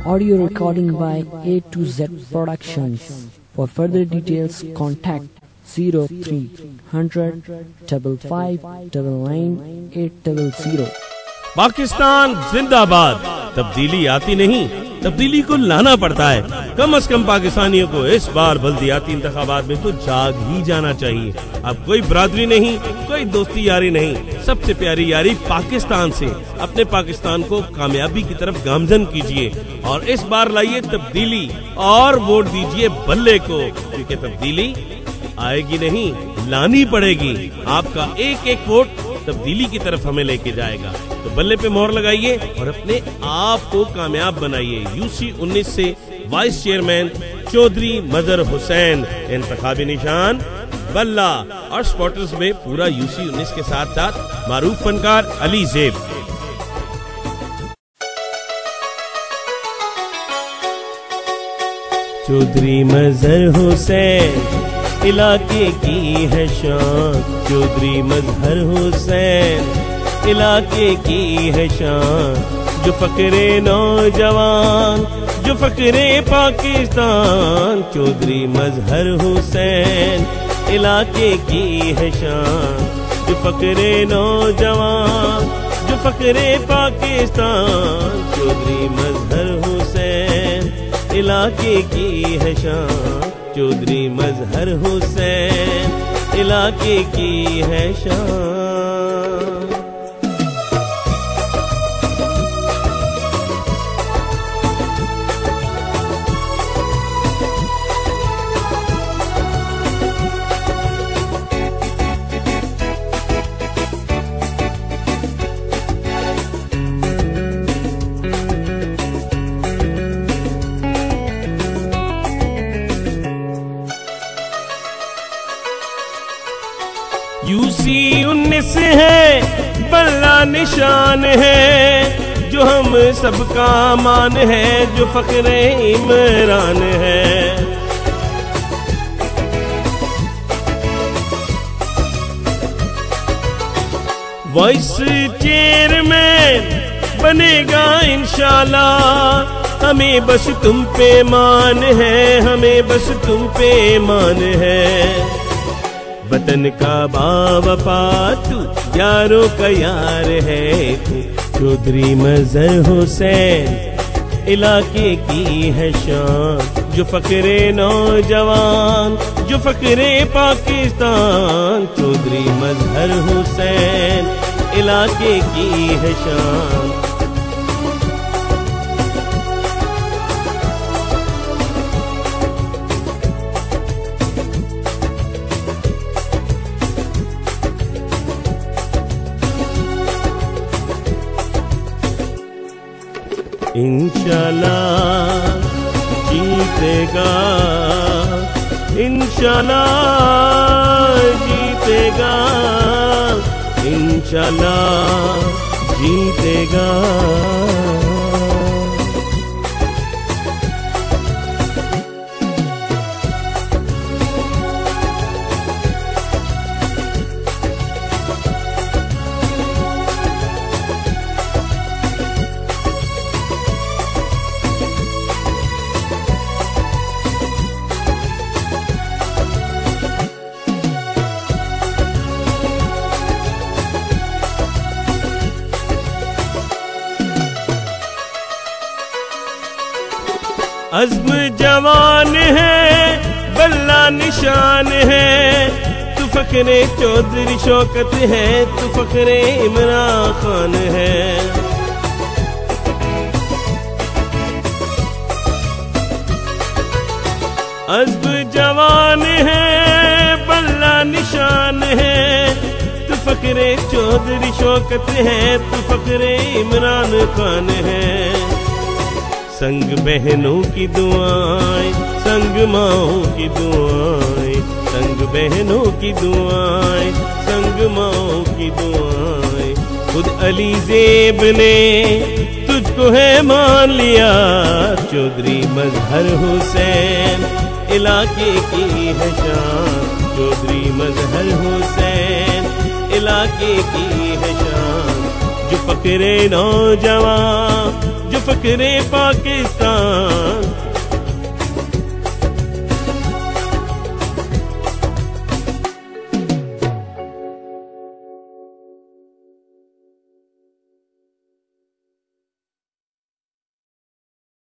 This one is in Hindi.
Audio recording by A to Z Productions. For further details, contact 0300 55 99 800. Pakistan जिंदाबाद। तब्दीली आती नहीं, तब्दीली को लाना पड़ता है। कम से कम पाकिस्तानियों को इस बार बल्दियाती इंतखाबात में तो जाग ही जाना चाहिए। अब कोई बरादरी नहीं, कोई दोस्ती यारी नहीं, सबसे प्यारी यारी पाकिस्तान से। अपने पाकिस्तान को कामयाबी की तरफ गामजन कीजिए और इस बार लाइए तब्दीली और वोट दीजिए बल्ले को, क्योंकि तब्दीली आएगी नहीं, लानी पड़ेगी। आपका एक एक वोट तब्दीली की तरफ हमें लेके जाएगा। तो बल्ले पे मोहर लगाइए और अपने आप को कामयाब बनाइए। यूसी 19 से वाइस चेयरमैन चौधरी मजहर हुसैन, इंतखाबी निशान बल्ला। और स्पॉटर्स में पूरा यूसी 19 के साथ साथ मारूफ फनकार अली जेब। चौधरी मजहर हुसैन इलाके की है शान, चौधरी मजहर हुसैन इलाके की है शान। जो फकरे नौजवान, जो फकरे पाकिस्तान, चौधरी मजहर हुसैन इलाके की है शान। जो फकरे नौजवान, जो फकरे पाकिस्तान, चौधरी मजहर हुसैन इलाके की है शान। चौधरी मजहर हुसैन इलाके की है शान। यूसी 19 है बल्ला निशान है, जो हम सबका मान है, जो फखरे इमरान है। वाइस चेयरमैन बनेगा इंशाल्लाह। हमें बस तुम पे मान है, हमें बस तुम पे मान है। वतन का बावफा तू, यारों का यार है तू। चौधरी मजहर हुसैन इलाके की है शान। जो फकरे नौजवान, जो फकरे पाकिस्तान, चौधरी मजहर हुसैन इलाके की है शान। इंशाल्लाह जीतेगा, इंशाल्लाह जीतेगा, इंशाल्लाह जीतेगा। अज़्म जवान है, बल्ला निशान है, तू फखरे चौधरी शौकत है, तू फखरे इमरान खान है। अज़्म जवान है, बल्ला निशान है, तू फखरे चौधरी शौकत है, तू फखरे इमरान खान है। संग बहनों की दुआएं, संग माओं की दुआएं, संग बहनों की दुआएं, संग माओं की दुआएं। खुद अली जेब ने तुझको है मान लिया। चौधरी मजहर हुसैन इलाके की है शान। चौधरी मजहर हुसैन इलाके की है शान। जो फकरे नौजवान, जो फकरे पाकिस्तान।